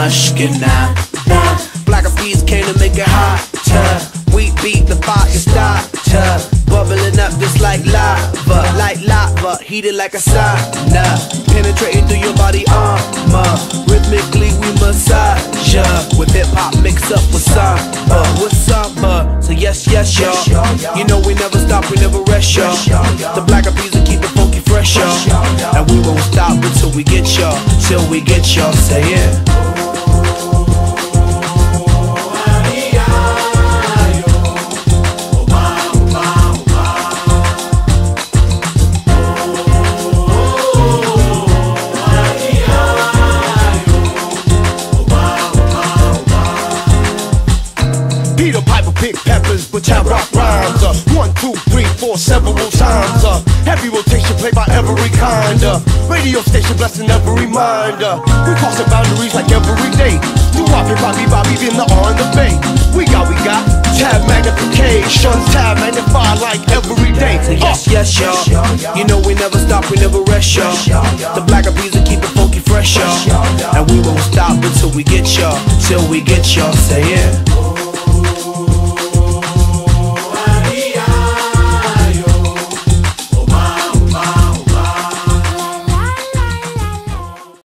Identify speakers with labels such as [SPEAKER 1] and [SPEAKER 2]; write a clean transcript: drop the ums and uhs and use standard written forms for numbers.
[SPEAKER 1] mushkina. Black Eyed Peas came to make it hotter. We beat the fire starter, bubbling up just like lava, heated like a sauna, penetrating through your body armor. Rhythmically we massage ya, with hip hop mixed up with samba, So yes, y'all. You know we never stop, we never rest, y'all. The Black Eyed Peas will keep it funky fresh, y'all. And we won't stop until we get y'all, say it.
[SPEAKER 2] Peter Piper pick peppers, but I rock rhymes. 1, 2, 3, 4, several times. Heavy rotation played by every kind. Radio station blessing every mind. We crossing boundaries like every day. New Bobby, in the on the bay. We got tab magnification, tab magnified like every day.
[SPEAKER 1] Yes, y'all. You know we never stop, we never rest, y'all. The Black Eyed Peas will keep it funky fresh, y'all. And we won't stop until we get y'all, say it.